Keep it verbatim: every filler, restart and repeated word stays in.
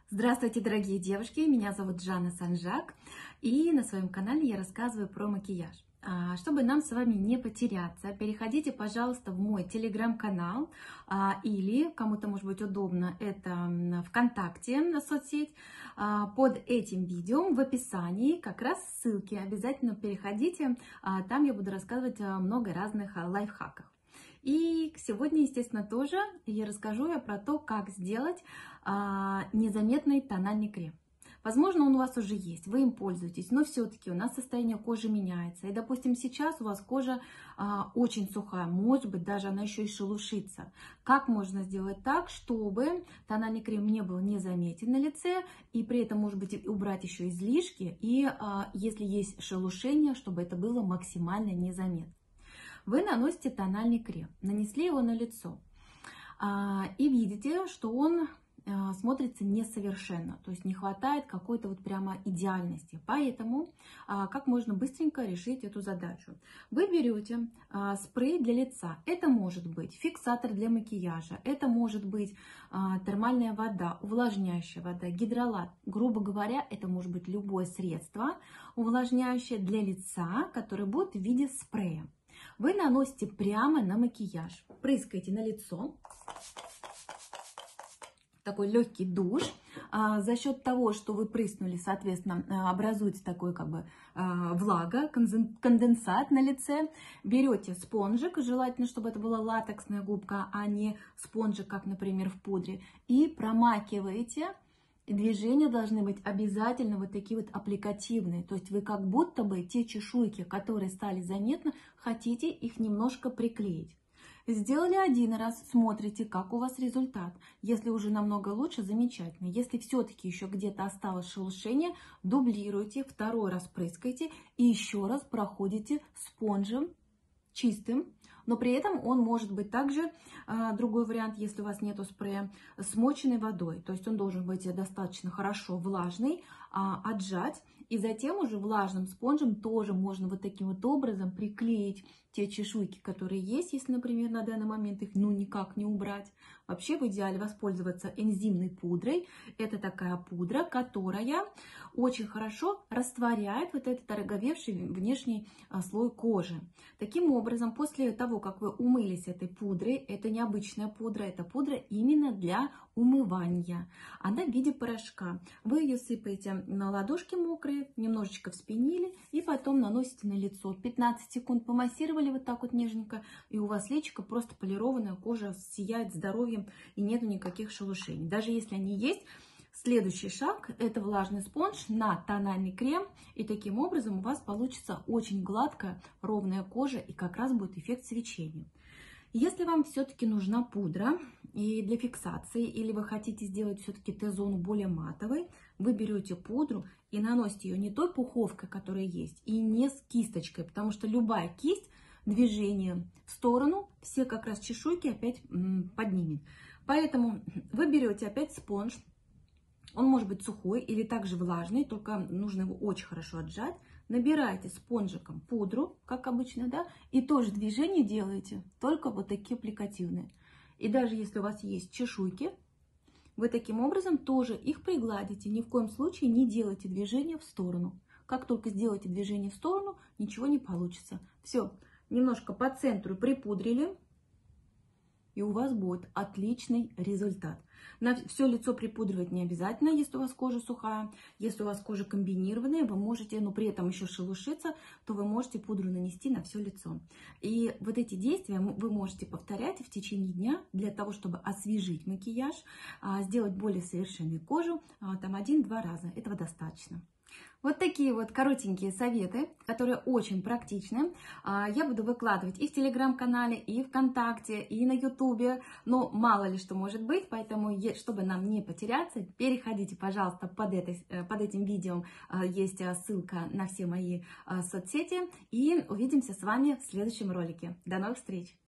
Здравствуйте, дорогие девушки! Меня зовут Жанна Санжак, и на своем канале я рассказываю про макияж. А, Чтобы нам с вами не потеряться, переходите, пожалуйста, в мой телеграм-канал, а, или, кому-то может быть удобно, это м, ВКонтакте, соцсеть. А, Под этим видео в описании как раз ссылки. Обязательно переходите, а, там я буду рассказывать а, много разных а, лайфхаков. И сегодня, естественно, тоже я расскажу я про то, как сделать а, незаметный тональный крем. Возможно, он у вас уже есть, вы им пользуетесь, но все-таки у нас состояние кожи меняется. И, допустим, сейчас у вас кожа а, очень сухая, может быть, даже она еще и шелушится. Как можно сделать так, чтобы тональный крем не был незаметен на лице, и при этом, может быть, убрать еще излишки, и а, если есть шелушение, чтобы это было максимально незаметно. Вы наносите тональный крем, нанесли его на лицо а, и видите, что он а, смотрится несовершенно, то есть не хватает какой-то вот прямо идеальности. Поэтому а, как можно быстренько решить эту задачу? Вы берете а, спрей для лица. Это может быть фиксатор для макияжа, это может быть а, термальная вода, увлажняющая вода, гидролат. Грубо говоря, это может быть любое средство увлажняющее для лица, которое будет в виде спрея. Вы наносите прямо на макияж, прыскаете на лицо, такой легкий душ. А, за счет того, что вы прыснули, соответственно, образуется такой как бы а, влага, конденсат на лице. Берете спонжик, желательно, чтобы это была латексная губка, а не спонжик, как, например, в пудре, и промакиваете. Движения должны быть обязательно вот такие вот аппликативные. То есть вы как будто бы те чешуйки, которые стали заметны, хотите их немножко приклеить. Сделали один раз, смотрите, как у вас результат. Если уже намного лучше, замечательно. Если все-таки еще где-то осталось шелушение, дублируйте, второй раз прыскайте и еще раз проходите спонжем чистым. Но при этом он может быть также, а, другой вариант, если у вас нету спрея, смоченной водой. То есть он должен быть достаточно хорошо влажный, а, отжать. И затем уже влажным спонжем тоже можно вот таким вот образом приклеить те чешуйки, которые есть, если, например, на данный момент их ну никак не убрать. Вообще в идеале воспользоваться энзимной пудрой. Это такая пудра, которая очень хорошо растворяет вот этот ороговевший внешний а, слой кожи. Таким образом, после того, как вы умылись этой пудрой, это необычная пудра, это пудра именно для умывания. Она в виде порошка. Вы ее сыпаете на ладошки мокрые, немножечко вспенили и потом наносите на лицо. пятнадцать секунд помассировали вот так вот нежненько, и у вас личико просто полированная, кожа сияет здоровьем и нету никаких шелушений. Даже если они есть, следующий шаг – это влажный спонж на тональный крем, и таким образом у вас получится очень гладкая, ровная кожа, и как раз будет эффект свечения. Если вам все-таки нужна пудра и для фиксации, или вы хотите сделать все-таки Т-зону более матовой, вы берете пудру и наносите ее не той пуховкой, которая есть, и не с кисточкой, потому что любая кисть движением в сторону все как раз чешуйки опять поднимет. Поэтому вы берете опять спонж. Он может быть сухой или также влажный, только нужно его очень хорошо отжать. Набираете спонжиком пудру, как обычно, да, и тоже движение делаете, только вот такие аппликативные. И даже если у вас есть чешуйки, вы таким образом тоже их пригладите. Ни в коем случае не делайте движение в сторону. Как только сделаете движение в сторону, ничего не получится. Все, немножко по центру припудрили, и у вас будет отличный результат. На все лицо припудривать не обязательно, если у вас кожа сухая. Если у вас кожа комбинированная, вы можете, но при этом еще шелушиться, то вы можете пудру нанести на все лицо. И вот эти действия вы можете повторять в течение дня для того, чтобы освежить макияж, сделать более совершенную кожу, там один-два раза. Этого достаточно. Вот такие вот коротенькие советы, которые очень практичны. Я буду выкладывать и в телеграм-канале, и ВКонтакте, и на ютубе. Но мало ли что может быть, поэтому, чтобы нам не потеряться, переходите, пожалуйста, под, этой, под этим видео. Есть ссылка на все мои соцсети. И увидимся с вами в следующем ролике. До новых встреч!